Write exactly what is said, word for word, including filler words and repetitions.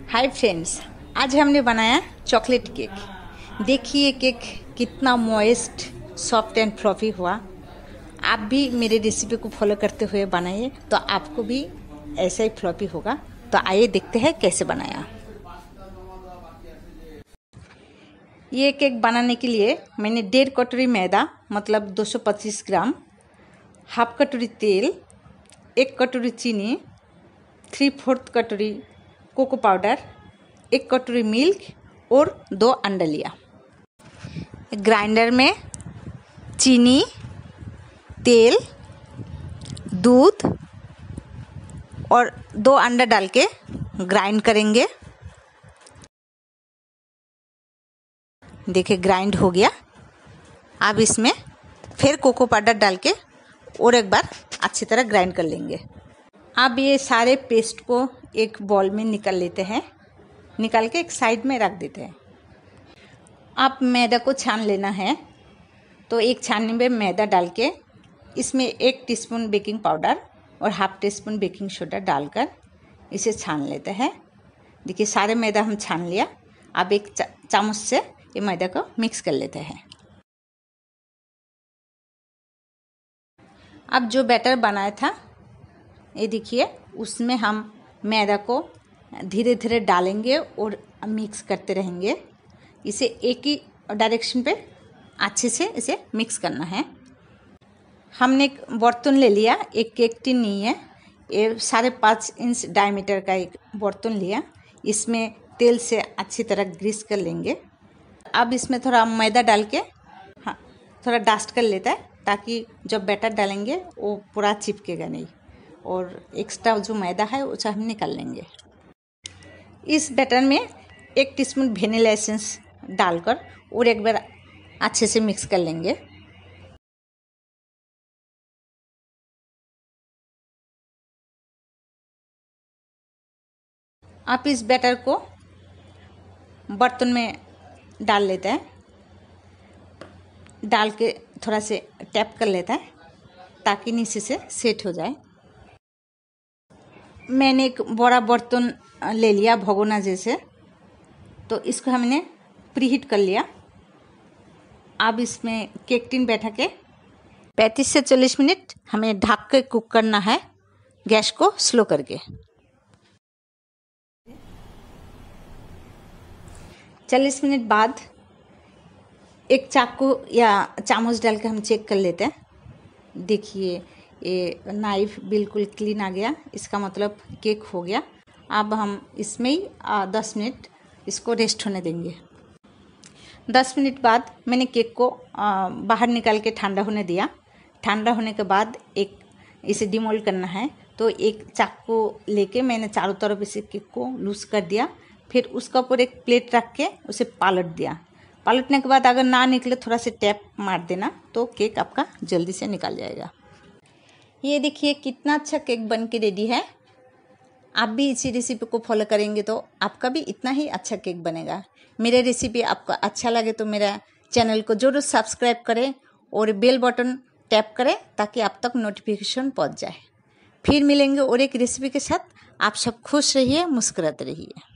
Hi friends, आज हमने बनाया चॉकलेट केक। देखिए केक कितना मॉइस्ट, सॉफ्ट एंड फ्लफी हुआ। आप भी मेरे रेसिपी को फॉलो करते हुए बनाइए तो आपको भी ऐसा ही फ्लफी होगा। तो आइए देखते हैं कैसे बनाया। ये केक बनाने के लिए मैंने डेढ़ कटोरी मैदा मतलब दो सौ पच्चीस ग्राम, हाफ कटोरी तेल, एक कटोरी चीनी, थ्री फोर्थ कटोरी कोको पाउडर, एक कटोरी मिल्क और दो अंडा लिया। ग्राइंडर में चीनी, तेल, दूध और दो अंडा डाल के ग्राइंड करेंगे। देखिए ग्राइंड हो गया। अब इसमें फिर कोको पाउडर डाल के और एक बार अच्छी तरह ग्राइंड कर लेंगे। अब ये सारे पेस्ट को एक बॉल में निकाल लेते हैं। निकाल के एक साइड में रख देते हैं। आप मैदा को छान लेना है तो एक छाननी में मैदा डाल के इसमें एक टीस्पून बेकिंग पाउडर और half teaspoon baking soda डालकर इसे छान लेते हैं। देखिए सारे मैदा हम छान लिया। अब एक चामच से ये मैदा को मिक्स कर लेते हैं। अब जो बैटर बनाया था ये देखिए, उसमें हम मैदा को धीरे धीरे डालेंगे और मिक्स करते रहेंगे। इसे एक ही डायरेक्शन पे अच्छे से इसे मिक्स करना है। हमने एक बर्तन ले लिया, एक केक टिन नहीं है, ये साढ़े पाँच इंच डायमीटर का एक बर्तन लिया। इसमें तेल से अच्छी तरह ग्रीस कर लेंगे। अब इसमें थोड़ा मैदा डाल के हाँ थोड़ा डस्ट कर लेता है ताकि जब बैटर डालेंगे वो पूरा चिपकेगा नहीं, और एक्स्ट्रा जो मैदा है उसे हम निकाल लेंगे। इस बैटर में एक टीस्पून वेनिला एसेंस डालकर और एक बार अच्छे से मिक्स कर लेंगे। आप इस बैटर को बर्तन में डाल लेते हैं। डाल के थोड़ा से टैप कर लेता है ताकि नीचे से सेट हो जाए। मैंने एक बड़ा बर्तन ले लिया भगोना जैसे, तो इसको हमने प्रीहीट कर लिया। अब इसमें केक टिन बैठा के पैंतीस से चालीस मिनट हमें ढक के कुक करना है, गैस को स्लो करके। चालीस मिनट बाद एक चाकू या चामच डाल के हम चेक कर लेते हैं। देखिए ये नाइफ बिल्कुल क्लीन आ गया, इसका मतलब केक हो गया। अब हम इसमें ही दस मिनट इसको रेस्ट होने देंगे। दस मिनट बाद मैंने केक को आ, बाहर निकाल के ठंडा होने दिया। ठंडा होने के बाद एक इसे डिमोल्ड करना है, तो एक चाकू लेके मैंने चारों तरफ इसे केक को लूज कर दिया। फिर उसका ऊपर एक प्लेट रख के उसे पलट दिया। पलटने के बाद अगर ना निकले थोड़ा सा टैप मार देना तो केक आपका जल्दी से निकल जाएगा। ये देखिए कितना अच्छा केक बन के रेडी है। आप भी इसी रेसिपी को फॉलो करेंगे तो आपका भी इतना ही अच्छा केक बनेगा। मेरे रेसिपी आपको अच्छा लगे तो मेरा चैनल को जरूर सब्सक्राइब करें और बेल बटन टैप करें ताकि आप तक नोटिफिकेशन पहुंच जाए। फिर मिलेंगे और एक रेसिपी के साथ। आप सब खुश रहिए, मुस्कुराते रहिए।